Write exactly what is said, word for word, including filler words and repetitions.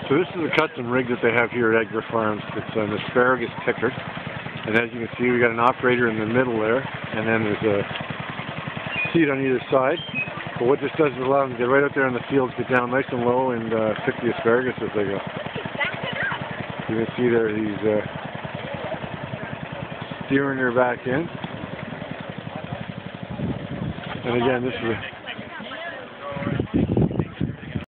So this is a custom rig that they have here at Edgar Farms. It's an asparagus picker. And as you can see, we got an operator in the middle there, and then there's a seat on either side. But what this does is allow them to get right out there in the fields, get down nice and low, and uh, pick the asparagus as they go. You can see there he's uh, steering her back in. And again, this is a